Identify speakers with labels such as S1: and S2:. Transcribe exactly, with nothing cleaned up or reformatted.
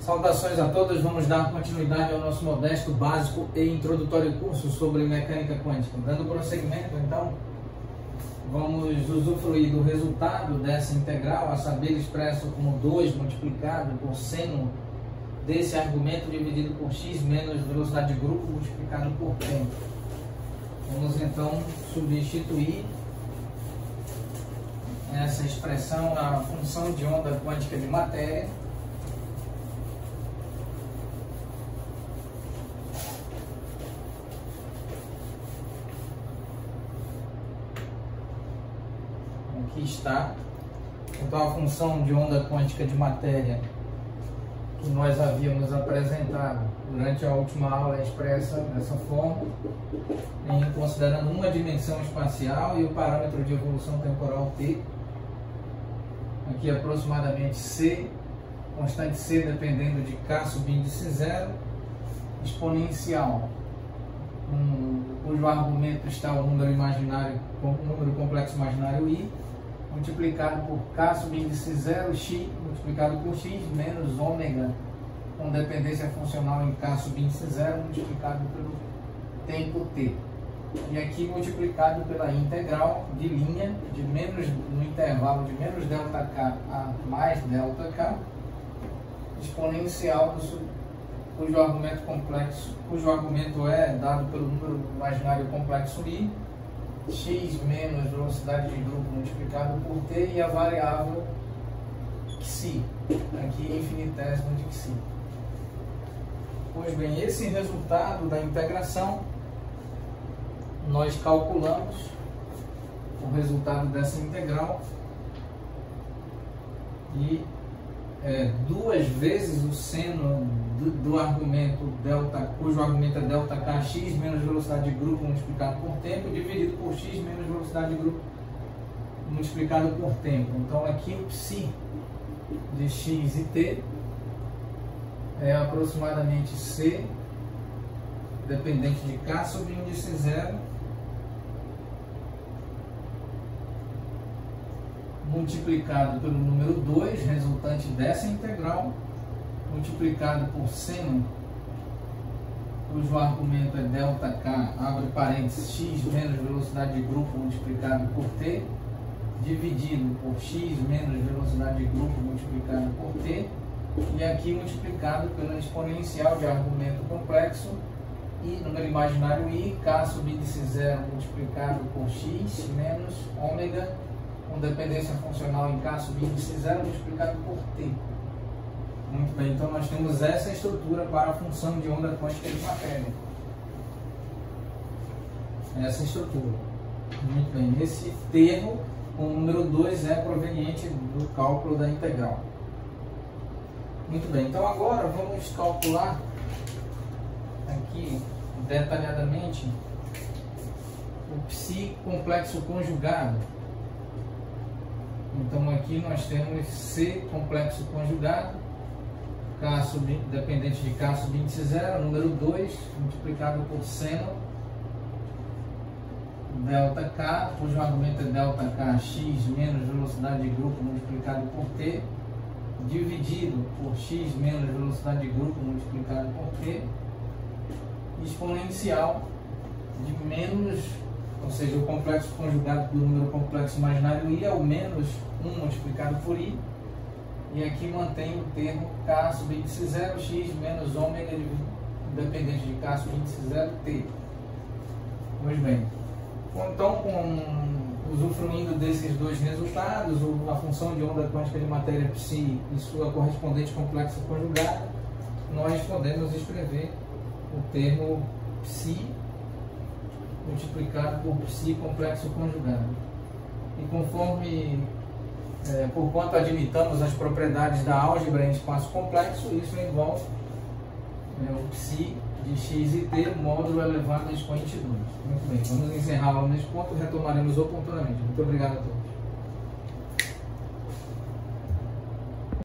S1: Saudações a todos, vamos dar continuidade ao nosso modesto, básico e introdutório curso sobre mecânica quântica. Dando prosseguimento, então, vamos usufruir do resultado dessa integral, a saber, expresso como dois multiplicado por seno desse argumento dividido por x menos velocidade de grupo multiplicado por tempo. Vamos então substituir essa expressão na função de onda quântica de matéria. Aqui está. Então a função de onda quântica de matéria que nós havíamos apresentado durante a última aula é expressa dessa forma, em considerando uma dimensão espacial e o parâmetro de evolução temporal t. Aqui aproximadamente c, constante c dependendo de k subíndice zero, exponencial, um, cujo argumento está o número imaginário, o número complexo imaginário i, multiplicado por k subíndice zero, x, multiplicado por x, menos ômega, com dependência funcional em k subíndice zero, multiplicado pelo tempo t. E aqui multiplicado pela integral de linha de menos, no intervalo de menos delta k a mais delta k, exponencial do, cujo argumento complexo, cujo argumento é dado pelo número imaginário complexo i, x menos velocidade de grupo multiplicado por t e a variável xi, aqui infinitésimo de xi. Pois bem, esse resultado da integração, nós calculamos o resultado dessa integral e é, duas vezes o seno do, do argumento delta, cujo argumento é delta k, x menos velocidade de grupo multiplicado por tempo, dividido por x menos velocidade de grupo multiplicado por tempo. Então aqui o psi de x e t é aproximadamente c, dependente de k subíndice zero, multiplicado pelo número dois, resultante dessa integral, multiplicado por seno, cujo argumento é delta k, abre parênteses, x menos velocidade de grupo multiplicado por t, dividido por x menos velocidade de grupo multiplicado por t, e aqui multiplicado pela exponencial de argumento complexo e número imaginário i, k subíndice zero multiplicado por x menos ômega, com dependência funcional em k subíndice zero multiplicado por t. Muito bem, então nós temos essa estrutura para a função de onda quântica de matéria. Essa estrutura. Muito bem, esse termo com o número dois é proveniente do cálculo da integral. Muito bem, então agora vamos calcular aqui detalhadamente o psi complexo conjugado. Então aqui nós temos C complexo conjugado, K sub, dependente de K subíndice zero, número dois, multiplicado por seno delta K, cujo argumento é delta K, x menos velocidade de grupo multiplicado por T, dividido por x menos velocidade de grupo multiplicado por T, exponencial de menos, ou seja, o complexo conjugado do número complexo imaginário i é o menos um multiplicado por i, e aqui mantém o termo k subíndice zero, x menos ômega independente de k subíndice zero, t. Pois bem, então, com, usufruindo desses dois resultados, a função de onda quântica de matéria psi e sua correspondente complexo conjugado, nós podemos escrever o termo psi multiplicado por psi complexo conjugado. E conforme, é, por quanto admitamos as propriedades da álgebra em espaço complexo, isso envolve é, o psi de x e t, módulo elevado a expoente dois. Muito bem, vamos encerrar nesse ponto e retomaremos oportunamente. Muito obrigado a todos.